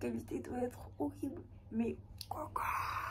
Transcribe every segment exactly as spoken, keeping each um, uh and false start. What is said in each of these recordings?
qualité doit être horrible. Mais Coco.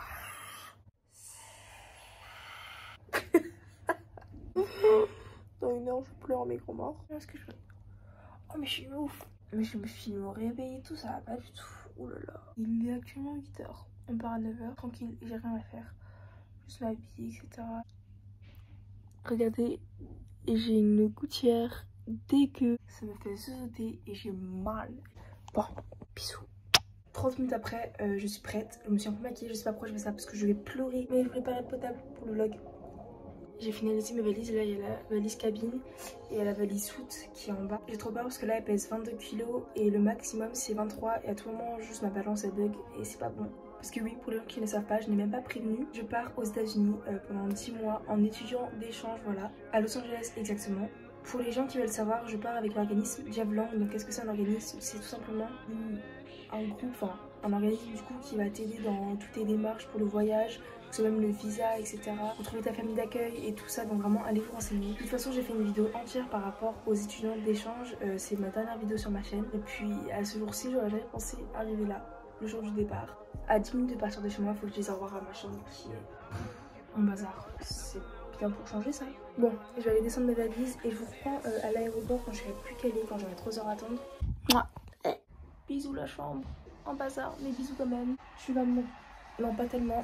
Dans une heure, je pleure mes gros morts. Est-ce que je... Oh, mais je suis ouf. Mais je me suis réveillée et tout, ça va pas du tout. Oh là là. Il est actuellement huit heures. On part à neuf heures. Tranquille, j'ai rien à faire. Juste m'habiller, et cetera. Regardez, j'ai une gouttière dégueu. Ça me fait zouzoter et j'ai mal. Bon, bisous. trente minutes après, euh, je suis prête. Je me suis un peu maquillée. Je sais pas pourquoi je fais ça parce que je vais pleurer. Mais je voulais pas être potable pour le vlog. J'ai finalisé mes valises. Là, il y a la valise cabine et il y a la valise soute qui est en bas. J'ai trop peur parce que là, elle pèse vingt-deux kilos et le maximum c'est vingt-trois. Et à tout moment, juste ma balance elle bug et c'est pas bon. Parce que oui, pour les gens qui ne savent pas, je n'ai même pas prévenu. Je pars aux États-Unis euh, pendant dix mois en étudiant d'échange, voilà, à Los Angeles exactement. Pour les gens qui veulent savoir, je pars avec l'organisme Diablang. Donc, qu'est-ce que c'est un organisme? C'est tout simplement un groupe, enfin, un organisme du coup qui va t'aider dans toutes tes démarches pour le voyage. C'est même le visa, et cetera. Pour trouver ta famille d'accueil et tout ça, donc vraiment allez vous renseigner. De toute façon, j'ai fait une vidéo entière par rapport aux étudiants d'échange. Euh, c'est ma dernière vidéo sur ma chaîne. Et puis à ce jour-ci, j'aurais jamais pensé arriver là, le jour du départ. À dix minutes de partir de chez moi, il faut que je dise au revoir à ma chambre qui est en bazar. C'est bien pour changer ça. Bon, je vais aller descendre mes valises et je vous reprends euh, à l'aéroport quand je serai plus calée, quand j'aurai trois heures à attendre. Mouah. Eh. Bisous la chambre, en bazar, mais bisous quand même. Je suis maman. Non, pas tellement.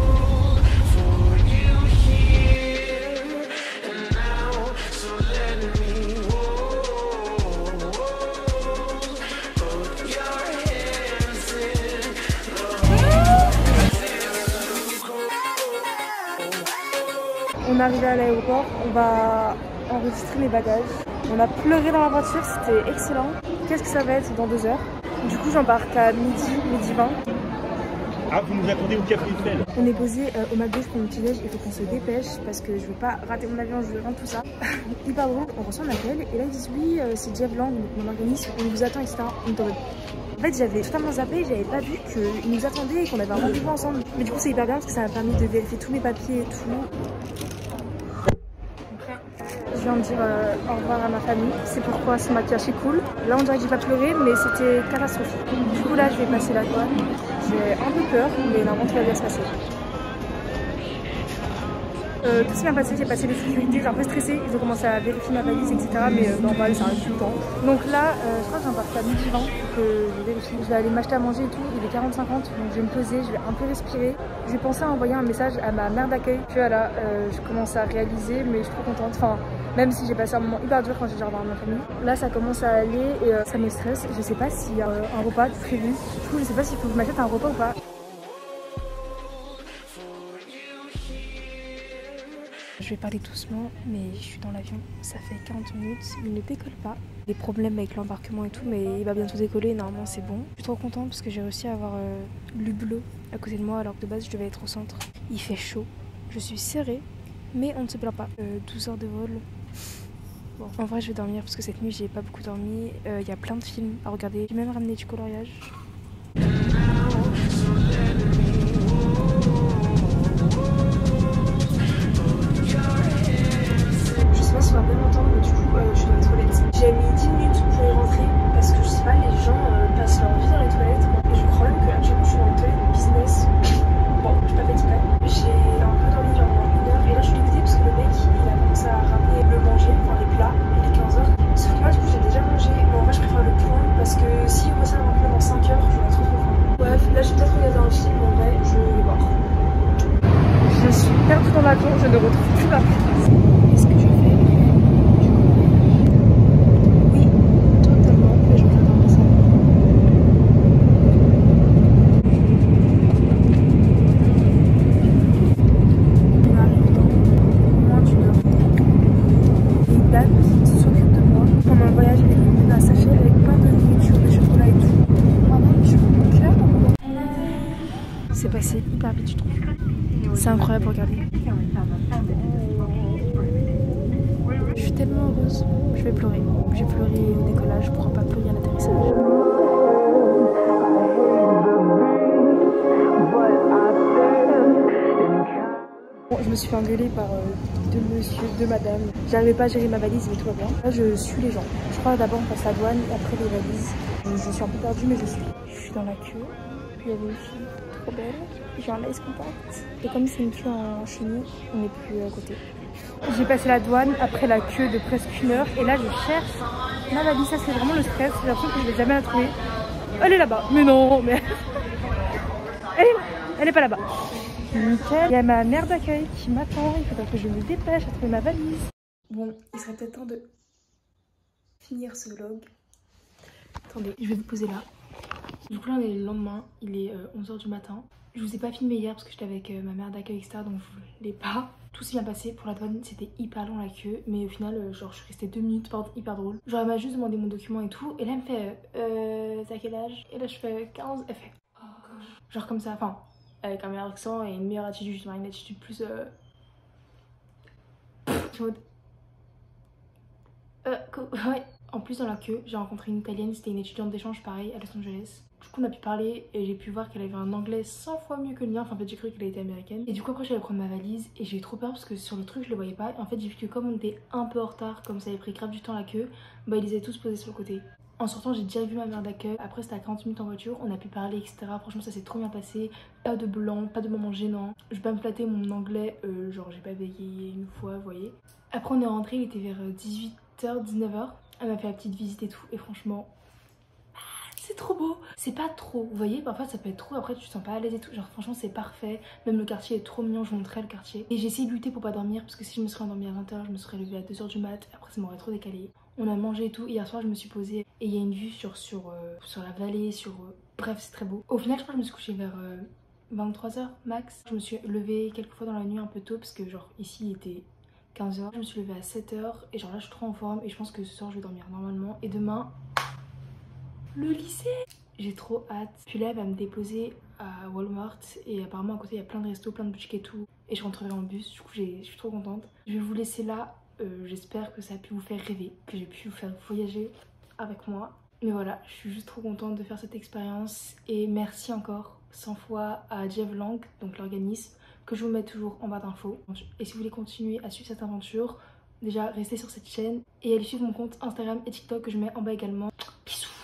On est arrivé à l'aéroport, on va enregistrer mes bagages. On a pleuré dans la voiture, c'était excellent. Qu'est-ce que ça va être dans deux heures? Du coup j'embarque à midi, midi vingt. Ah, vous nous attendez au Café Eiffel? On est posé euh, au McDo pour le petit déj, il faut qu'on se dépêche parce que je veux pas rater mon avion, je veux rendre tout ça. Hyper drôle, on reçoit un appel et là ils disent oui, euh, c'est Diablang, mon organisme, on vous attend, et cetera. En fait j'avais totalement zappé, j'avais pas vu qu'ils nous attendaient et qu'on avait un rendez-vous ensemble. Mais du coup c'est hyper bien parce que ça m'a permis de vérifier tous mes papiers et tout. Je viens de dire euh, au revoir à ma famille, c'est pourquoi ce maquillage est cool. Là on dirait que j'ai pas pleuré mais c'était catastrophique. Du coup là je vais passer la douane. J'ai un peu peur mais normalement tout va bien se passer. Euh, tout s'est bien passé, j'ai passé les sécurités, j'ai un peu stressé, je vais commencer à vérifier ma valise et cetera. Mais euh, normal, ça arrive tout le temps. Donc là, euh, je crois que j'embarque à midi vingt pour que je vérifie. Je vais aller m'acheter à manger et tout, il est quarante cinquante, donc je vais me poser, je vais un peu respirer. J'ai pensé à envoyer un message à ma mère d'accueil. Puis voilà, euh, je commence à réaliser, mais je suis trop contente. Enfin, même si j'ai passé un moment hyper dur quand j'ai revoir ma famille. Là, ça commence à aller et euh, ça me stresse. Je sais pas s'il y a euh, un repas prévu. Du coup, je sais pas s'il faut que je m'achète un repas ou pas. Je vais parler doucement, mais je suis dans l'avion, ça fait quarante minutes, il ne décolle pas. Des problèmes avec l'embarquement et tout, mais il va bientôt décoller, normalement c'est bon. Je suis trop contente parce que j'ai réussi à avoir euh, l'hublot à côté de moi alors que de base je devais être au centre. Il fait chaud, je suis serrée, mais on ne se plaint pas. Euh, douze heures de vol. Bon, en vrai je vais dormir parce que cette nuit j'ai pas beaucoup dormi. Il euh, y a plein de films à regarder, j'ai même ramené du coloriage. Je vais bien m'entendre, mais du coup euh, je suis dans les toilettes. J'ai mis dix minutes pour y rentrer parce que je sais pas, les gens euh, passent leur vie dans les toilettes. Et je crois même que actuellement je suis dans les toilettes de business. Bon, je pas fait exprès. J'ai un peu dormi genre une heure et là je suis dégoûtée parce que le mec il a commencé à ramener le manger, enfin les plats, il est quinze heures. Sauf que moi du coup j'ai déjà mangé, mais en vrai je préfère le point parce que si on ça un peu dans cinq heures, j'aurai trop trop faim. Bref, là j'ai peut-être regardé un film, en vrai je vais voir. Je suis perdue dans l'avion, je ne retrouve plus ma place. Est-ce que je fais? C'est passé hyper vite, je trouve. C'est incroyable à regarder. Je suis tellement heureuse. Je vais pleurer. J'ai pleuré au décollage, je ne pourrai pas pleurer à l'atterrissage. Bon, je me suis fait engueuler par euh, deux monsieur, deux madame. J'arrivais pas à gérer ma valise, mais tout va bien. Là, je suis les gens. Je crois d'abord on passe la douane et après les valises. Je, je suis un peu perdue, mais je suis. suis dans la queue. Puis il y avait une fille trop belle. J'ai un ice contact. Et comme c'est une queue en chenille, on n'est plus à côté. J'ai passé la douane après la queue de presque une heure. Et là, je cherche ma valise. Ça, c'est vraiment le stress. J'ai l'impression que je ne l'ai jamais la trouver. Elle est là-bas. Mais non, mais... Elle est là. Elle n'est pas là-bas. Nickel. Il y a ma mère d'accueil qui m'attend. Il faudra que je me dépêche à trouver ma valise. Bon, il serait peut-être temps de finir ce vlog. Attendez, je vais vous poser là. Du coup là on est le lendemain, il est euh, onze heures du matin. Je vous ai pas filmé hier parce que j'étais avec euh, ma mère d'accueil et cetera. Donc je voulais pas. Tout s'est bien passé pour la douane, c'était hyper long la queue. Mais au final euh, genre je suis restée deux minutes, par hyper drôle. Genre elle m'a juste demandé mon document et tout. Et là elle me fait euh t'as quel âge? Et là je fais quinze. Elle fait oh gosh. Genre comme ça, enfin avec un meilleur accent et une meilleure attitude, une attitude plus euh... Pff, mode... Euh, ouais. En plus dans la queue, j'ai rencontré une italienne, c'était une étudiante d'échange pareil à Los Angeles. Du coup on a pu parler et j'ai pu voir qu'elle avait un anglais cent fois mieux que le mien. Enfin en fait j'ai cru qu'elle était américaine. Et du coup après j'allais prendre ma valise et j'ai eu trop peur parce que sur le truc je le voyais pas. Et en fait j'ai vu que comme on était un peu en retard, comme ça avait pris grave du temps la queue, bah ils les avaient tous posés sur le côté. En sortant j'ai déjà vu ma mère d'accueil. Après c'était à quarante minutes en voiture, on a pu parler et cetera. Franchement ça s'est trop bien passé. Pas de blanc, pas de moments gênants. Je vais pas me flatter mon anglais, euh, genre j'ai pas bégayé une fois vous voyez. Après on est rentré, il était vers dix-huit heures, dix-neuf heures. Elle m'a fait la petite visite et tout et franchement c'est trop beau. C'est pas trop, vous voyez parfois ça peut être trop, après tu te sens pas à l'aise et tout. Genre franchement c'est parfait, même le quartier est trop mignon, je vous montrerai le quartier. Et j'ai essayé de lutter pour pas dormir parce que si je me serais endormie à vingt heures je me serais levée à deux heures du mat. Après ça m'aurait trop décalé. On a mangé et tout, hier soir je me suis posée et il y a une vue sur, sur, euh, sur la vallée, sur... Euh... Bref c'est très beau. Au final je crois que je me suis couchée vers euh, vingt-trois heures max. Je me suis levée quelques fois dans la nuit un peu tôt parce que genre ici il était quinze heures. Je me suis levée à sept heures et genre là je suis trop en forme et je pense que ce soir je vais dormir normalement. Et demain, le lycée. J'ai trop hâte. Puis là elle va me déposer à Walmart et apparemment à côté il y a plein de restos, plein de boutiques et tout. Et je rentrerai en bus, du coup je suis trop contente. Je vais vous laisser là. Euh, J'espère que ça a pu vous faire rêver, que j'ai pu vous faire voyager avec moi. Mais voilà, je suis juste trop contente de faire cette expérience. Et merci encore cent fois à Jeff Lang, donc l'organisme, que je vous mets toujours en barre d'infos. Et si vous voulez continuer à suivre cette aventure, déjà restez sur cette chaîne et allez suivre mon compte Instagram et TikTok que je mets en bas également. Bisous.